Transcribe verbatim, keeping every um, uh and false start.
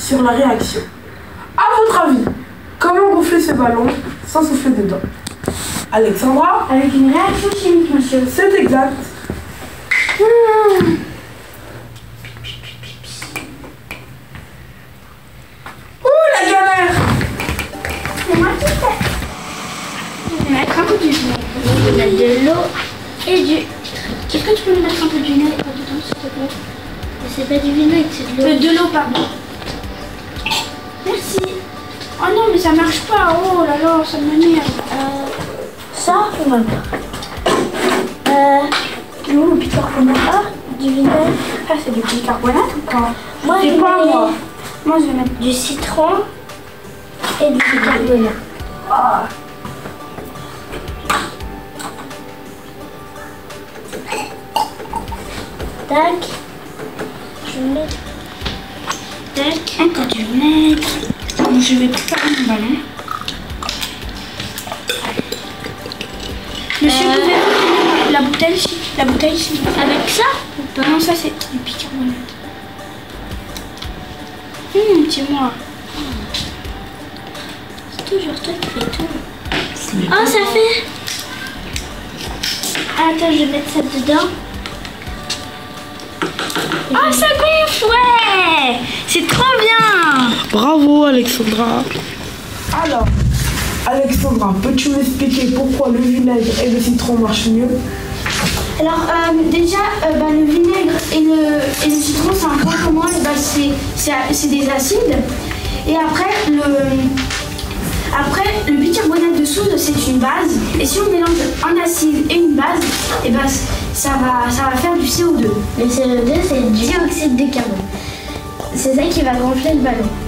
sur la réaction. À votre avis, comment gonfler ce ballon sans souffler dedans? Alexandra? Avec une réaction chimique, monsieur. C'est exact. Mmh. Ouh, la galère! C'est moi qui fais. Je vais mettre un peu du vinaigre. Je vais mettre de l'eau et du... Est-ce que tu peux me mettre un peu de vinaigre dedans, s'il te plaît? C'est pas du vinaigre, c'est de l'eau. Euh, de l'eau, pardon. Merci. Oh non, mais ça marche pas. Oh là là, ça m'énerve. Euh, ça, on va mettre. Euh, où le bicarbonate? Ah, du vinaigre. Ah, c'est du bicarbonate ou pas? Moi, je vais pas, moi. Moi, je vais mettre du citron et du bicarbonate. Oh. Tac. Je vais mettre. Tac. Encore du vinaigre. Donc, je vais préparer mon ballon. Monsieur, euh... vous avez la bouteille ici. La bouteille ici. Avec ça ou pas? Non, ça c'est du bicarbonate. Hum, c'est moi. C'est toujours toi qui fais tout. Oh, ça fait. Attends, je vais mettre ça dedans. Oh, ça gonfle, ouais! C'est trop bien! Bravo, Alexandra. Alors, Alexandra, peux-tu m'expliquer pourquoi le vinaigre et le citron marchent mieux? Alors, euh, déjà, euh, bah, le vinaigre et le, et le citron, c'est un point commun, bah, c'est des acides. Et après, le, après, le bicarbonate de soude, c'est une base. Et si on mélange un acide et une base, et bah, ça, va, ça va faire du C O deux. Le C O deux, c'est du dioxyde de carbone. C'est ça qui va gonfler le ballon.